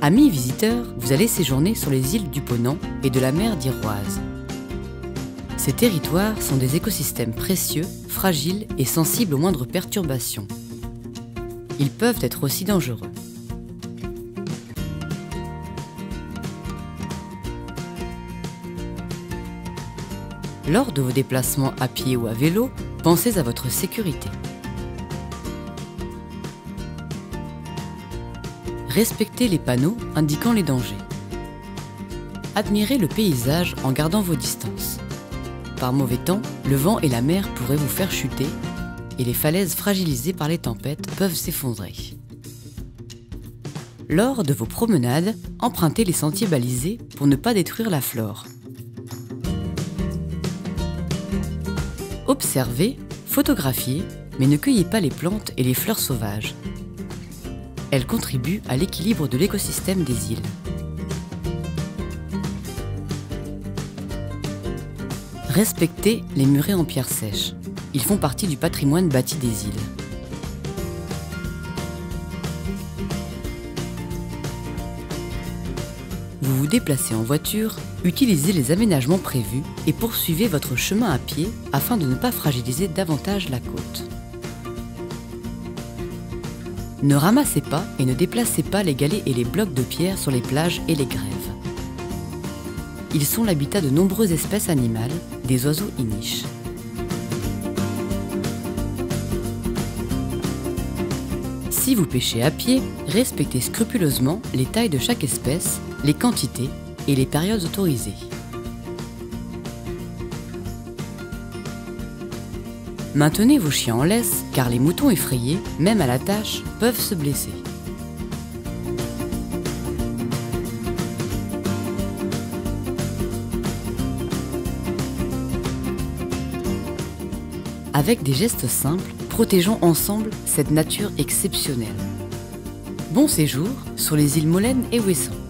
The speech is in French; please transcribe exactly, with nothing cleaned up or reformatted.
Amis visiteurs, vous allez séjourner sur les îles du Ponant et de la mer d'Iroise. Ces territoires sont des écosystèmes précieux, fragiles et sensibles aux moindres perturbations. Ils peuvent être aussi dangereux. Lors de vos déplacements à pied ou à vélo, pensez à votre sécurité. Respectez les panneaux indiquant les dangers. Admirez le paysage en gardant vos distances. Par mauvais temps, le vent et la mer pourraient vous faire chuter et les falaises fragilisées par les tempêtes peuvent s'effondrer. Lors de vos promenades, empruntez les sentiers balisés pour ne pas détruire la flore. Observez, photographiez, mais ne cueillez pas les plantes et les fleurs sauvages. Elles contribuent à l'équilibre de l'écosystème des îles. Respectez les murets en pierre sèche. Ils font partie du patrimoine bâti des îles. Vous vous déplacez en voiture, utilisez les aménagements prévus et poursuivez votre chemin à pied afin de ne pas fragiliser davantage la côte. Ne ramassez pas et ne déplacez pas les galets et les blocs de pierre sur les plages et les grèves. Ils sont l'habitat de nombreuses espèces animales, des oiseaux y nichent. Si vous pêchez à pied, respectez scrupuleusement les tailles de chaque espèce, les quantités et les périodes autorisées. Maintenez vos chiens en laisse, car les moutons effrayés, même à la tâche, peuvent se blesser. Avec des gestes simples, protégeons ensemble cette nature exceptionnelle. Bon séjour sur les îles Molène et Ouessant.